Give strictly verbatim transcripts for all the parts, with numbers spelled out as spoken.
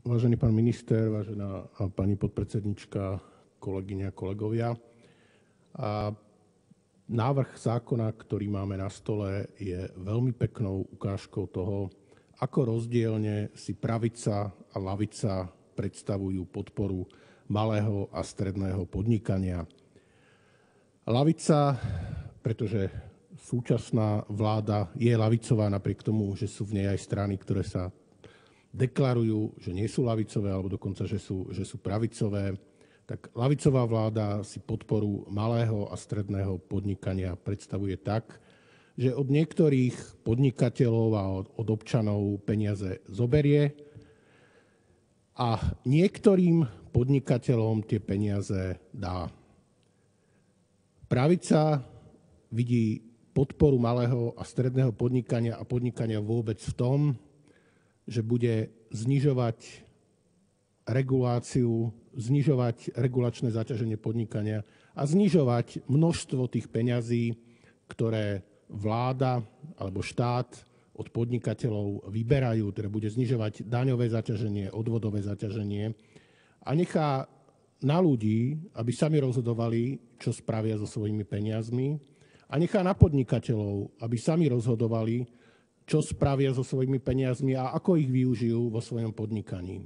Vážený pán minister, vážená pani podpredsednička, kolegyne a kolegovia. A návrh zákona, ktorý máme na stole, je veľmi peknou ukážkou toho, ako rozdielne si pravica a lavica predstavujú podporu malého a stredného podnikania. Lavica, pretože súčasná vláda je lavicová napriek tomu, že sú v nej aj strany, ktoré sa deklarujú, že nie sú lavicové, alebo dokonca, že sú, že sú pravicové, tak lavicová vláda si podporu malého a stredného podnikania predstavuje tak, že od niektorých podnikateľov a od, od občanov peniaze zoberie a niektorým podnikateľom tie peniaze dá. Pravica vidí podporu malého a stredného podnikania a podnikania vôbec v tom, že bude znižovať reguláciu, znižovať regulačné zaťaženie podnikania a znižovať množstvo tých peňazí, ktoré vláda alebo štát od podnikateľov vyberajú, teda bude znižovať daňové zaťaženie, odvodové zaťaženie a nechá na ľudí, aby sami rozhodovali, čo spravia so svojimi peniazmi a nechá na podnikateľov, aby sami rozhodovali, čo spravia so svojimi peniazmi a ako ich využijú vo svojom podnikaní.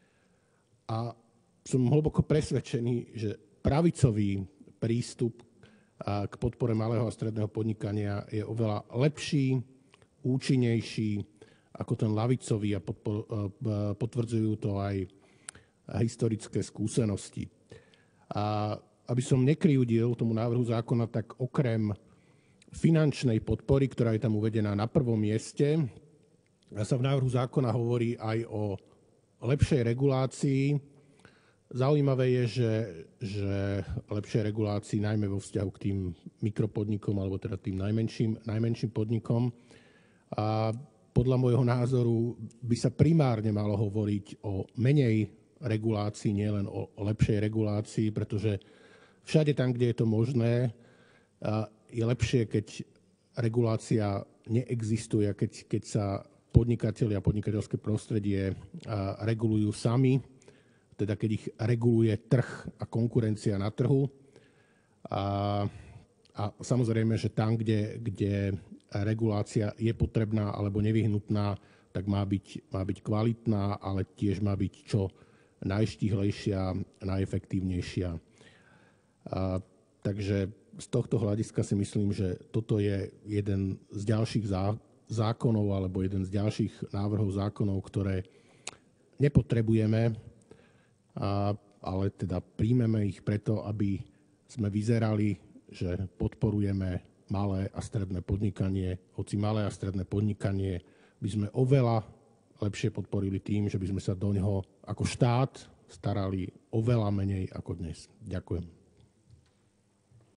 A som hlboko presvedčený, že pravicový prístup k podpore malého a stredného podnikania je oveľa lepší, účinnejší ako ten lavicový a potvrdzujú to aj historické skúsenosti. A aby som nekryjúdil tomu návrhu zákona, tak okrem finančnej podpory, ktorá je tam uvedená na prvom mieste, sa v návrhu zákona hovorí aj o lepšej regulácii. Zaujímavé je, že, že lepšej regulácii najmä vo vzťahu k tým mikropodnikom alebo teda tým najmenším, najmenším podnikom. A podľa môjho názoru by sa primárne malo hovoriť o menej regulácii, nielen o, o lepšej regulácii, pretože všade tam, kde je to možné, je lepšie, keď regulácia neexistuje, keď, keď sa podnikatelia a podnikateľské prostredie regulujú sami, teda keď ich reguluje trh a konkurencia na trhu. A, a samozrejme, že tam, kde, kde regulácia je potrebná alebo nevyhnutná, tak má byť, má byť kvalitná, ale tiež má byť čo najštíhlejšia, najefektívnejšia. A, takže z tohto hľadiska si myslím, že toto je jeden z ďalších zákonov alebo jeden z ďalších návrhov zákonov, ktoré nepotrebujeme, a, ale teda príjmeme ich preto, aby sme vyzerali, že podporujeme malé a stredné podnikanie, hoci malé a stredné podnikanie by sme oveľa lepšie podporili tým, že by sme sa do neho ako štát starali oveľa menej ako dnes. Ďakujem.